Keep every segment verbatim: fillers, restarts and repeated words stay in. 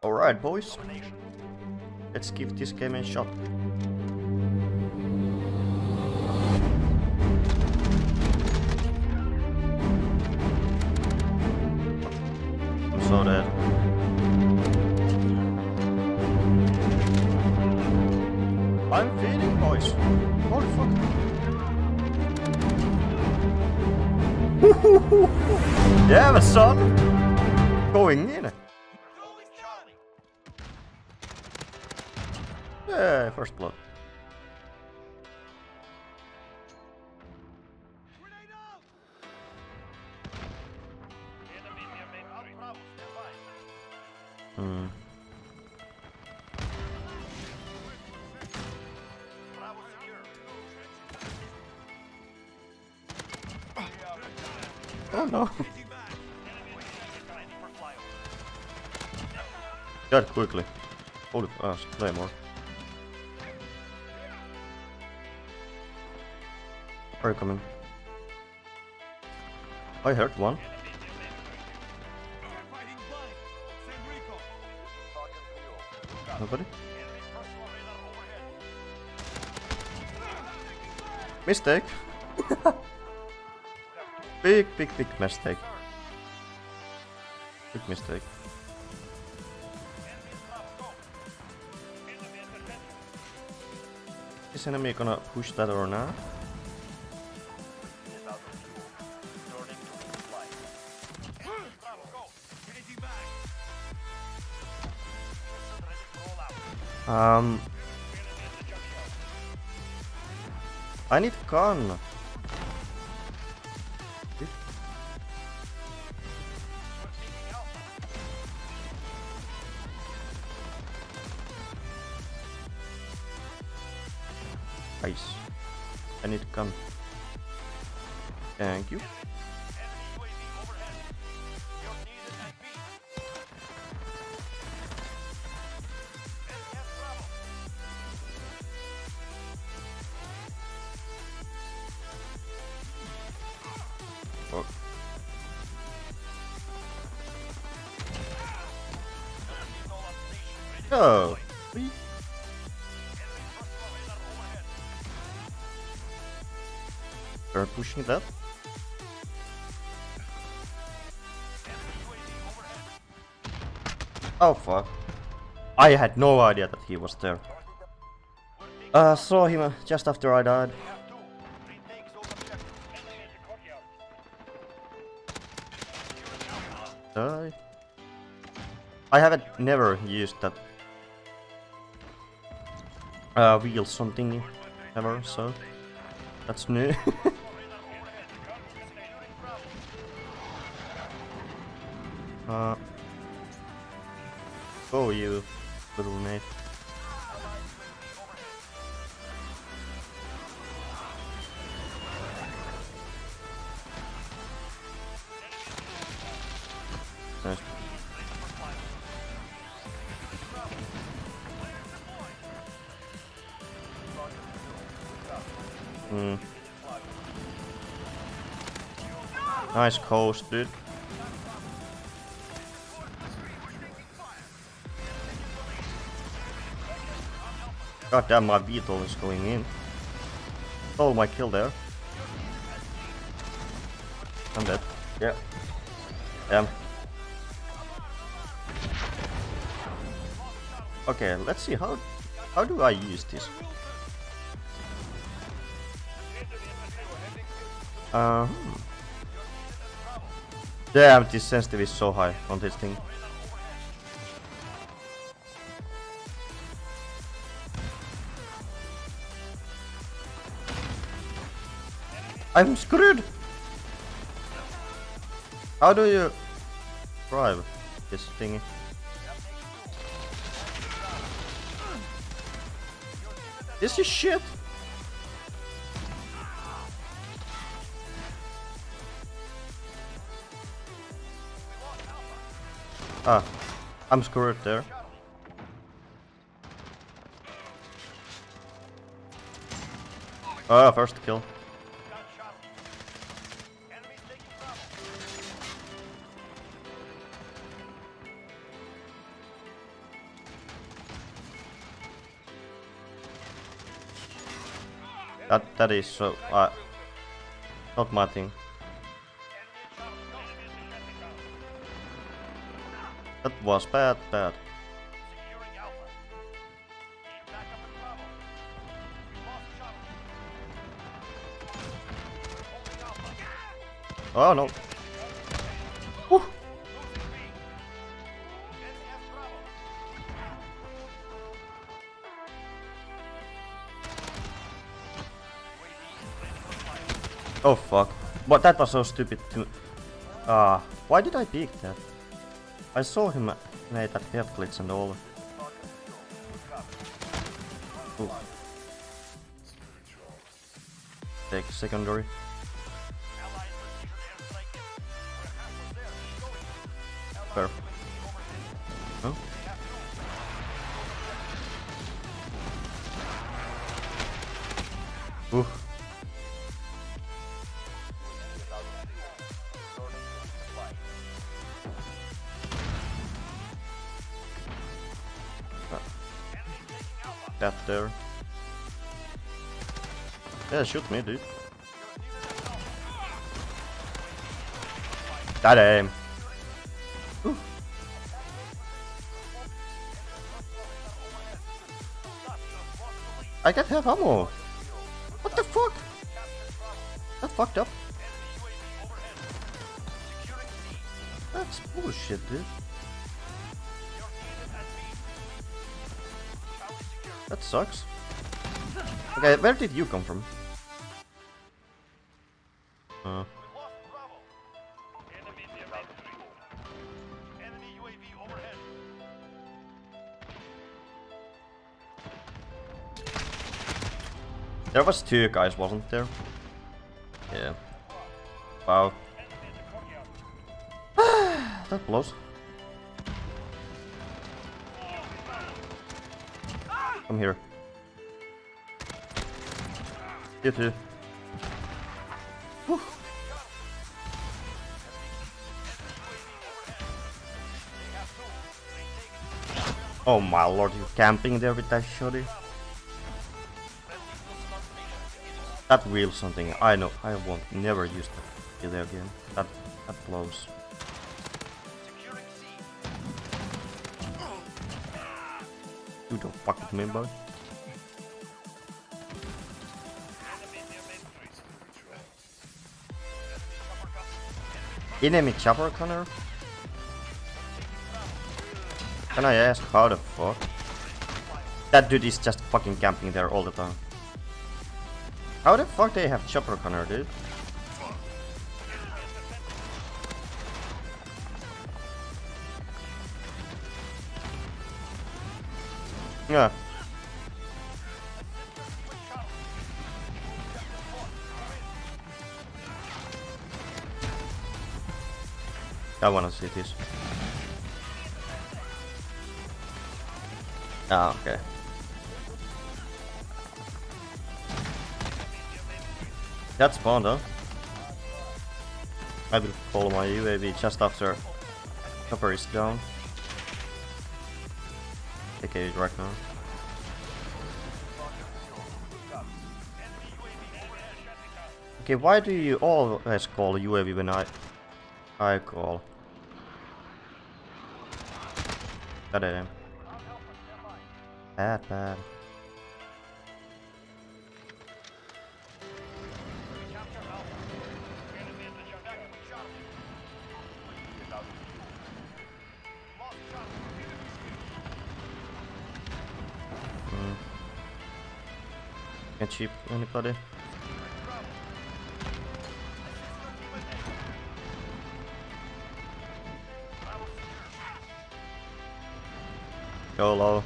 Alright, boys. Let's give this game a shot. I'm so dead. I'm feeding, boys. Holy fuck. Yeah, son. Going in. Yeah, first blood. Hmm. Oh no. Got it quickly. Holy ass, play more. Are you coming? I heard one. Nobody? Mistake. Big, big, big mistake. Big mistake. Is enemy gonna push that or not? Um, I need gun. Nice. I need gun. Thank you. Oh. Oh. They're pushing that. Oh fuck. I had no idea that he was there. Uh, saw him just after I died. Die. I haven't never used that uh, wheel something ever, so that's new. uh, oh, you little mate. Nice. Hmm. Nice coast, dude. God damn, my vehicle is going in. Oh, my kill there. I'm dead. Yeah. Damn. Okay, let's see how how do I use this? Uh hmm. Damn, this sensitivity is so high on this thing. I'm screwed! How do you drive this thingy? This is shit! Ah, I'm screwed there. Ah, first kill. That that is so uh not my thing. That was bad, bad. Oh no. Woo. Oh fuck. But that was so stupid to... Ah, uh, why did I peek that? I saw him make that head glitch and all. Ooh. Take secondary. Fair. Huh? Ooh. That there. Yeah, shoot me, dude. That aim. Ooh. I can't have ammo. What the fuck? That fucked up. That's bullshit, dude. That sucks. Okay, where did you come from? Uh. There was two guys, wasn't there? Yeah. Wow. That blows. Come here. You too. Whew. Oh my lord, you camping there with that shotty? That wheels something. I know. I won't never use that there again. That that blows. You don't fuck with me, boy. Enemy chopper, Connor? Can I ask how the fuck? That dude is just fucking camping there all the time. How the fuck they have chopper, Connor, dude? Yeah. I wanna see this. Ah, okay. That's spawned, huh? I will follow my U A V just after chopper is down. Take it right now. Okay, why do you always call U A V when I I call? Got it. Bad, bad. Mm. Can't cheap anybody. Go low.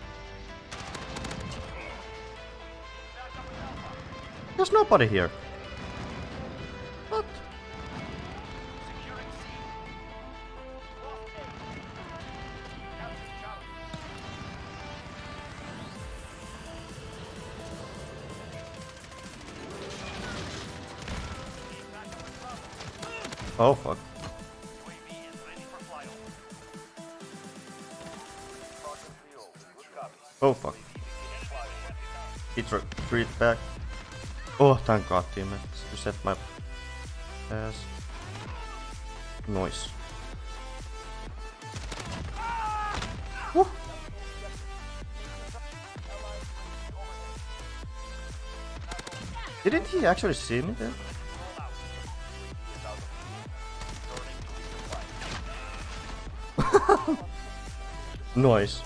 There's nobody here. What? Oh fuck. Oh fuck. He retreat back. Oh, thank god, teammate. You set my ass. Noise. Woo. Didn't he actually see me there? Noise.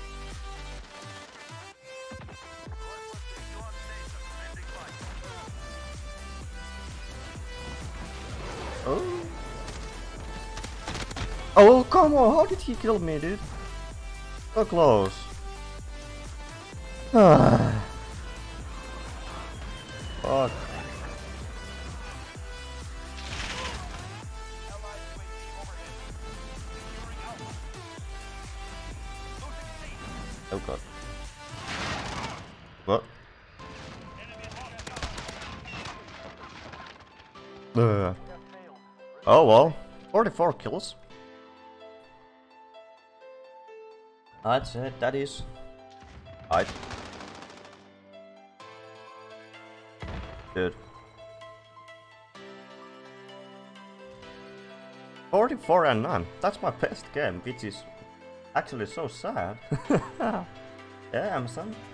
Oh. Oh, come on, how did he kill me, dude? So close. Ah. Fuck. Oh god. What? Uh. Oh well. forty-four kills. I'd say that is. I'd. Good. forty-four and nine. That's my best game, which is actually so sad. Yeah, I'm son.